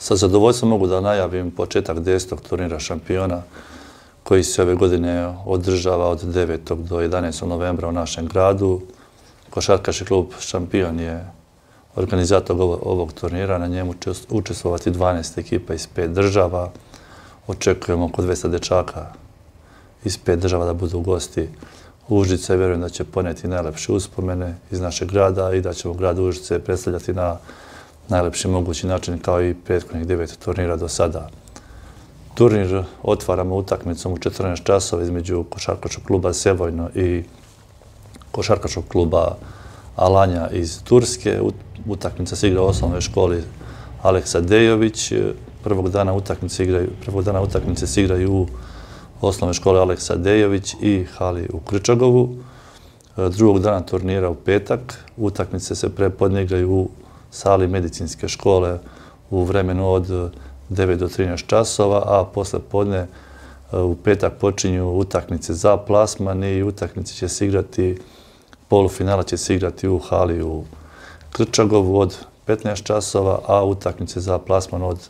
Sa zadovoljstvom mogu da najavim početak 10. turnira šampiona koji se ove godine održava od 9. do 11. novembra u našem gradu. Košarkaški klub Šampion je organizator ovog turnira. Na njemu će učestvovati 12 ekipa iz 5 država. Očekujemo oko 200 dečaka iz 5 država da budu gosti Užice. Vjerujem da će poneti najlepše uspomene iz našeg grada i da ćemo grad Užice predstavljati na najlepši mogući način kao i prethodnih 9 turnira do sada. Turnir otvaramo utakmicom u 14 časova između košarkaškog kluba Sevojno i košarkaškog kluba Alanja iz Turske. Utakmica se igra u osnovnoj školi Aleksa Dejović. Prvog dana utakmice se igraju u osnovnoj školi Aleksa Dejović i hali u Krčagovu. Drugog dana turnira u petak utakmice se prepodne igraju u sali medicinske škole u vremenu od 9 do 13 časova, a posle podne u petak počinju utakmice za plasman i utakmice će se igrati, polufinala će se igrati u hali u Krčagovu od 15 časova, a utakmice za plasman od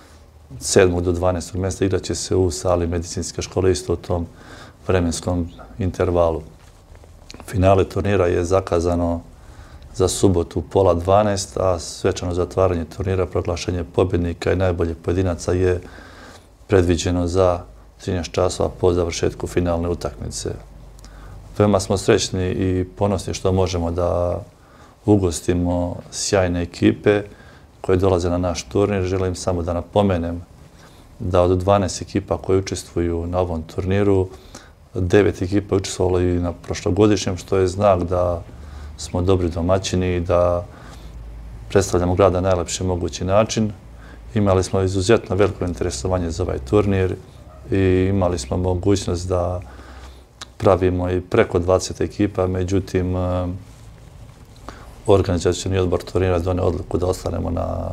7. do 12. mjesta igrat će se u sali medicinske škole isto u tom vremenskom intervalu. Finale turnira je zakazano za subotu u 11:30, a svečano zatvaranje turnira, proglašenje pobjednika i najboljeg pojedinaca je predviđeno za 13 časova po završetku finalne utakmice. Veoma smo srećni i ponosni što možemo da ugostimo sjajne ekipe koje dolaze na naš turnir. Želim samo da napomenem da od 12 ekipa koje učestvuju na ovom turniru, 9 ekipa je učestvovalo i na prošlogodišnjem, što je znak da smo dobri domaćini i da predstavljamo grad na najlepši mogući način. Imali smo izuzetno veliko interesovanje za ovaj turnir i imali smo mogućnost da pravimo i preko 20 ekipa, međutim, organizacioni odbor turnira doneo odluku da ostanemo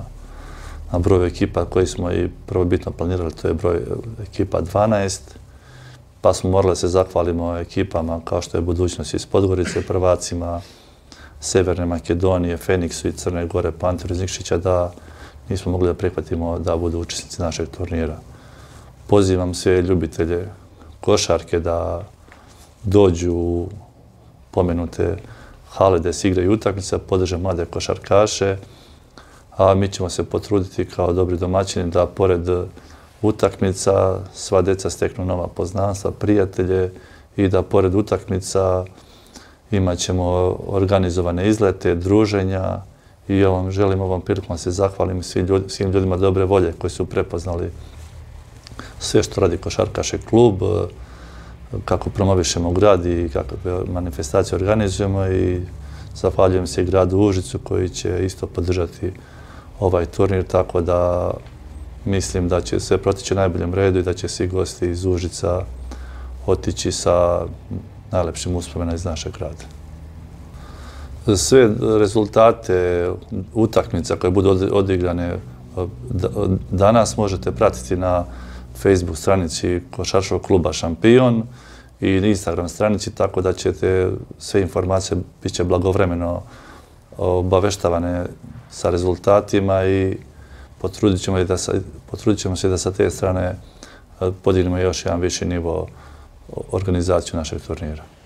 na broju ekipa koji smo i prvobitno planirali, to je broj ekipa 12, pa smo morali se zahvalimo ekipama kao što je Budućnost iz Podgorice, prvacima Severne Makedonije, Feniksu i Crne Gore, Panteru iz Nikšića, da nismo mogli da prihvatimo da budu učesnici našeg turnira. Pozivam sve ljubitelje košarke da dođu u pomenute hale gde se igraju utakmice, podrže mlade košarkaše, a mi ćemo se potruditi kao dobri domaćini da pored utakmica sva deca steknu nova poznanstva, prijatelje i da pored utakmica imat ćemo organizovane izlete, druženja i želim ovom prilikom da se zahvalim svim ljudima dobre volje koji su prepoznali sve što radi košarkaški klub, kako promovišemo grad i kakve manifestacije organizujemo i zahvaljujem se i gradu Užicu koji će isto podržati ovaj turnir, tako da mislim da će sve protići u najboljem redu i da će svi gosti iz Užica otići sa najlepšim uspomenama iz našeg grada. Sve rezultate utakmica koje budu odigrane danas možete pratiti na Facebook stranici Košarkaškog kluba Šampion i Instagram stranici, tako da ćete sve informacije bit će blagovremeno obaveštavane sa rezultatima i potrudit ćemo se da sa te strane podignemo još jedan viši nivo organizaciju našeg turnira.